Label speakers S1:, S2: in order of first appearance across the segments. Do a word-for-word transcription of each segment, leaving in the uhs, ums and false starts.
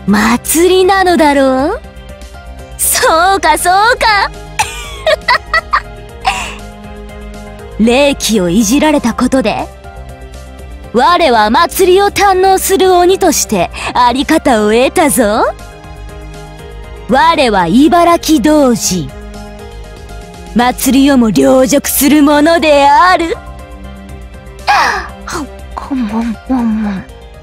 S1: 祭りなのだろう。そうかそうか霊気をいじられたことで我は祭りを堪能する鬼としてあり方を得たぞ。我は茨城童子、祭りをも凌辱するものである。こもんもんもん。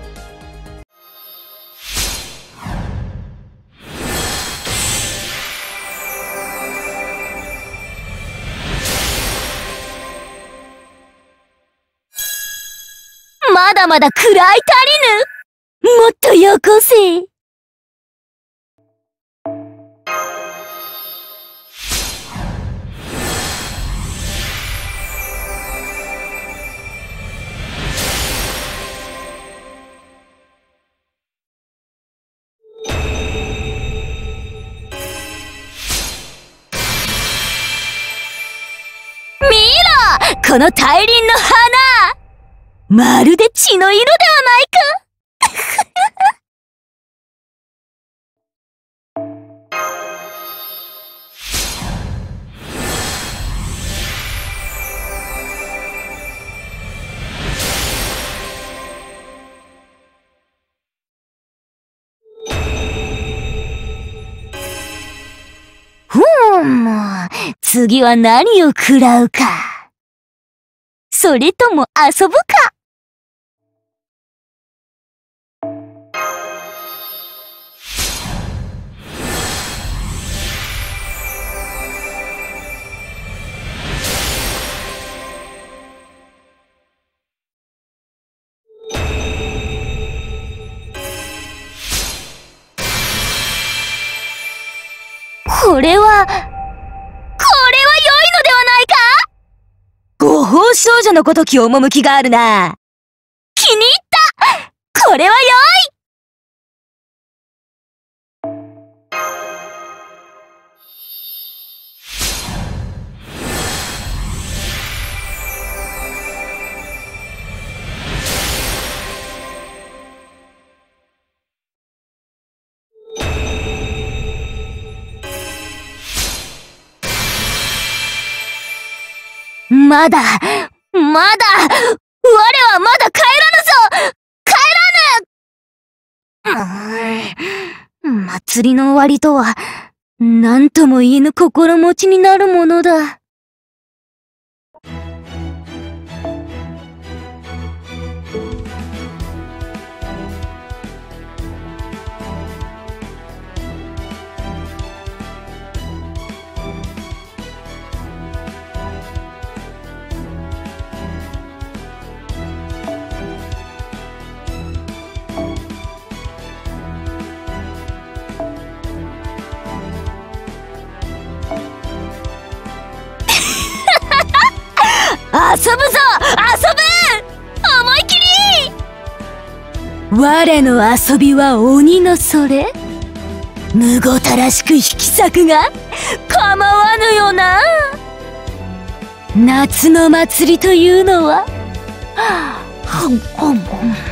S1: まだまだ食らい足りぬ。もっとよこせ。見ろ、この大輪の花、まるで血の色ではないか。ふーん、次は何を食らうか。それとも遊ぶか。これは、これは良いのではないか。ご法少女のごとき趣があるな。気に入った。これは良い。まだ、まだ、我はまだ帰らぬぞ。帰らぬ。祭りの終わりとは、何とも言えぬ心持ちになるものだ。遊ぶぞ、遊ぶ、思い切り。我の遊びは鬼のそれ。むごたらしく引き裂くが構わぬよな。夏の祭りというのは、はんはん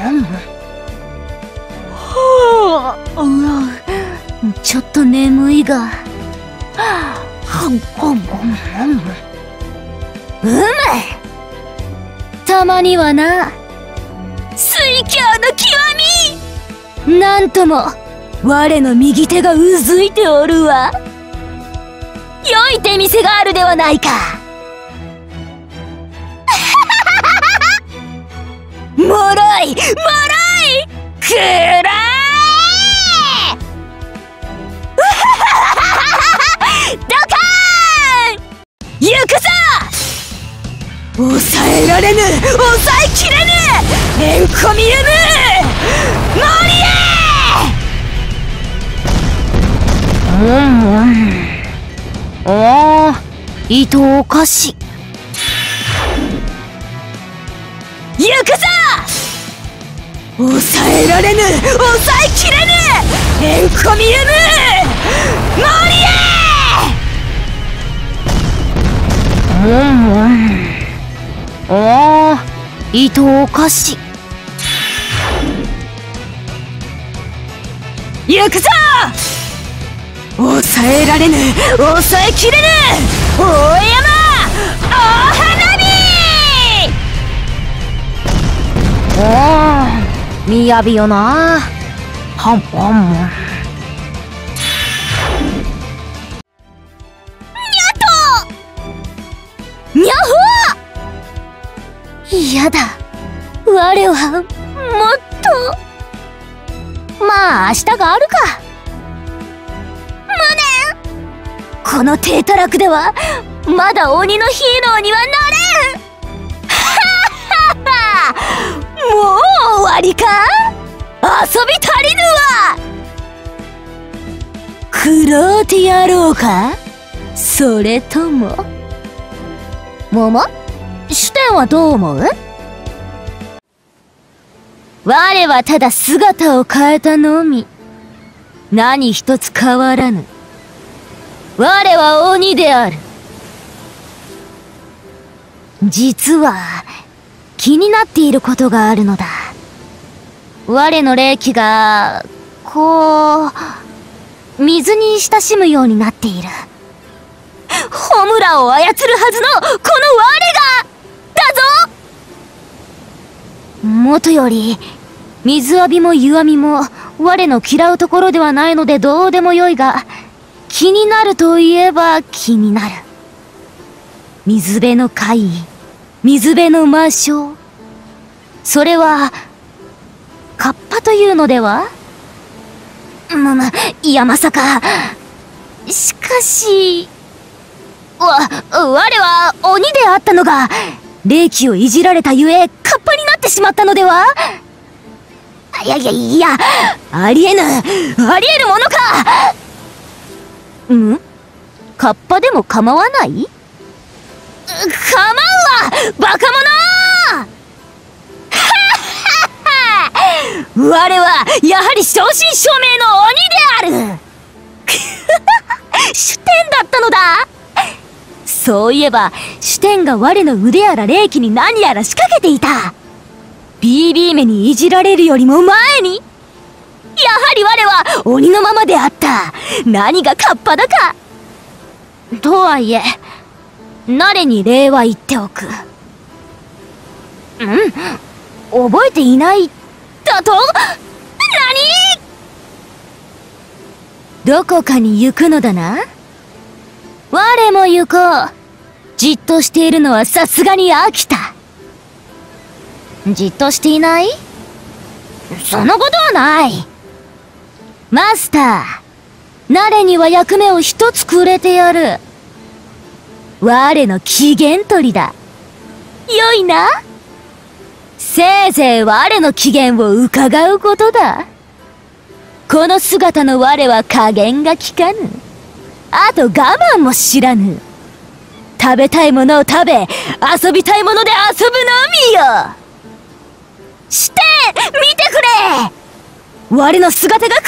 S1: はん、ちょっと眠いが、はんはんはん、うむ。たまにはな、水郷の極み。なんとも我の右手がうずいておるわ。良い手店があるではないか。もろいもろい、くらえ。ドカーン。行くぞ。抑えられぬ、抑えきれぬ、エンコミウムモリエ。うんうん、ああ、糸おかし。行くぞ。抑えられぬ、抑えきれぬ、エンコミウムモリエ。うんうん、ああ、糸おかし。 行くぞ。抑えられぬ、抑えきれぬ大山大花火。おー、みやびよな。はんはん。にゃほー。嫌だ。我はもっと。まあ明日があるか。無念。この低たらくではまだ鬼のヒーローにはなれん。はっはっは。もう終わりか。遊び足りぬわ。食ろうてやろうか。それとも桃？主典はどう思う？我はただ姿を変えたのみ。何一つ変わらぬ。我は鬼である。実は気になっていることがあるのだ。我の霊気がこう水に親しむようになっている。ホムラを操るはずのこの我がだぞ。もとより水浴びも湯浴びも我の嫌うところではないのでどうでもよいが、気になるといえば気になる。水辺の怪異、水辺の魔性、それはカッパというのでは？ま、ま、いやまさか。しかしわ、我は鬼であったのが霊気をいじられたゆえカッパになってしまったのでは？いやいやいや、ありえぬ、ありえるものか。ん？カッパでも構わない？構うわ、バカ者。はっはっは。我はやはり正真正銘の鬼である。主典だったのだ。そういえば主典が我の腕やら霊気に何やら仕掛けていた。ビービー 目にいじられるよりも前に、やはり我は鬼のままであった。何がカッパだか。とはいえ誰に礼は言っておく。うん、覚えていないだと？何？どこかに行くのだな。我も行こう。じっとしているのはさすがに飽きた。じっとしていない？そのことはない。マスター、誰には役目を一つくれてやる。我の機嫌取りだ。よいな？せいぜい我の機嫌を伺うことだ。この姿の我は加減がきかぬ。あと我慢も知らぬ。食べたいものを食べ、遊びたいもので遊ぶのみよ。して、見てくれ。我の姿がこ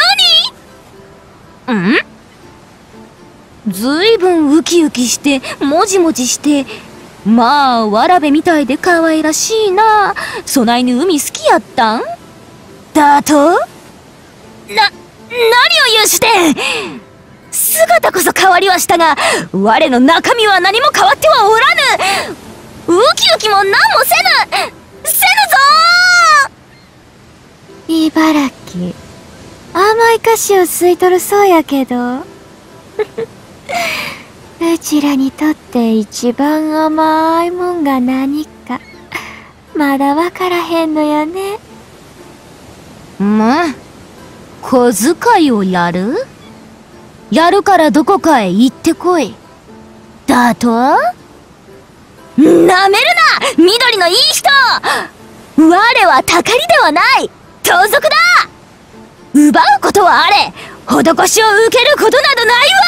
S1: のように。ん？ずいぶんウキウキして、もじもじして、まあ、わらべみたいで可愛らしいな。そないに海好きやったん？だと？な、何を言うして。姿こそ変わりはしたが、我の中身は何も変わってはおらぬ。ウキウキも何もせぬせぬぞ
S2: ー。茨城、甘い菓子を吸い取るそうやけどうちらにとって一番甘いもんが何かまだわからへんのやね。
S1: まあ、小遣いをやる？やるからどこかへ行ってこい。だと？なめるな、緑のいい人。我はたかりではない、盗賊だ。奪うことはあれ、施しを受けることなど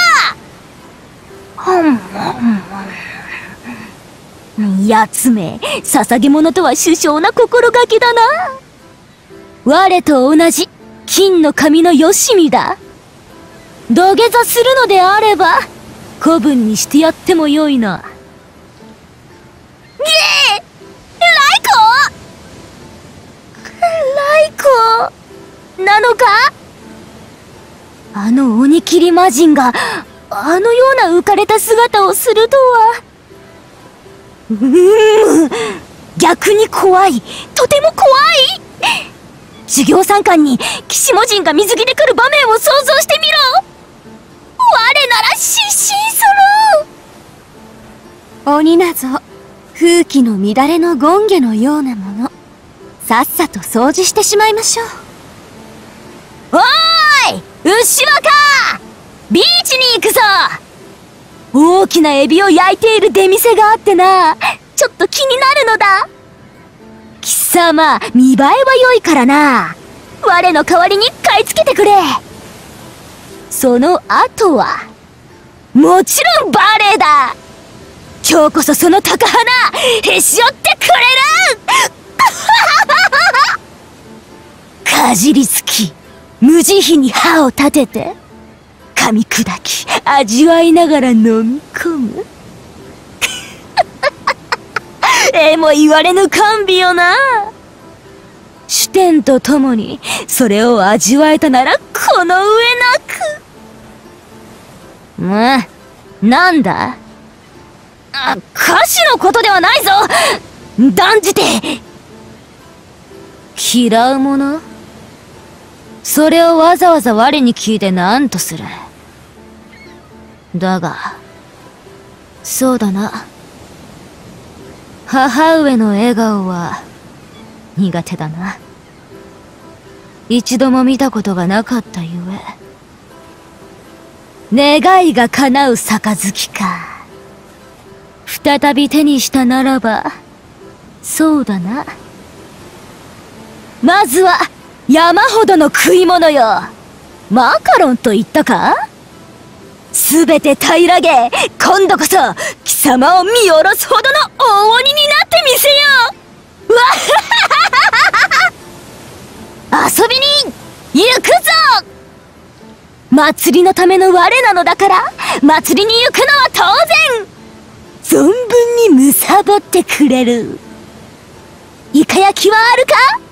S1: ないわ。やつめ、捧げ物とは殊勝な心がけだな。我と同じ金の髪のよしみだ。土下座するのであれば古文にしてやってもよいな。ゲー、ライコライコなのか？ あの鬼切り魔人があのような浮かれた姿をするとは。うーん、逆に怖い、とても怖い。授業参観に騎士魔人が水着で来る場面を想像してみろ。我なら失神する。
S2: 鬼なぞ風紀の乱れの権化のようなもの、さっさと掃除してしまいましょう。
S1: おーい、牛若、ビーチに行くぞ。大きなエビを焼いている出店があってな、ちょっと気になるのだ。貴様、見栄えは良いからな。我の代わりに買い付けてくれ。その後はもちろんバレエだ。今日こそその高花へし折ってくれる。かじりつき、無慈悲に歯を立てて噛み砕き味わいながら飲み込む。えも言われぬ甘美よな。主典とともにそれを味わえたならこの上なく。む、なんだ。あ、歌詞のことではないぞ。断じて。嫌うもの？それをわざわざ我に聞いて何とする。だが、そうだな。母上の笑顔は苦手だな。一度も見たことがなかったゆえ。願いが叶う杯か。再び手にしたならば、そうだな。まずは山ほどの食い物よ。マカロンと言ったか？すべて平らげ、今度こそ貴様を見下ろすほどの大鬼になってみせよう。わっははは遊びに行くぞ。祭りのための我なのだから、祭りに行くのは当然。存分に貪ってくれる。イカ焼きはあるか？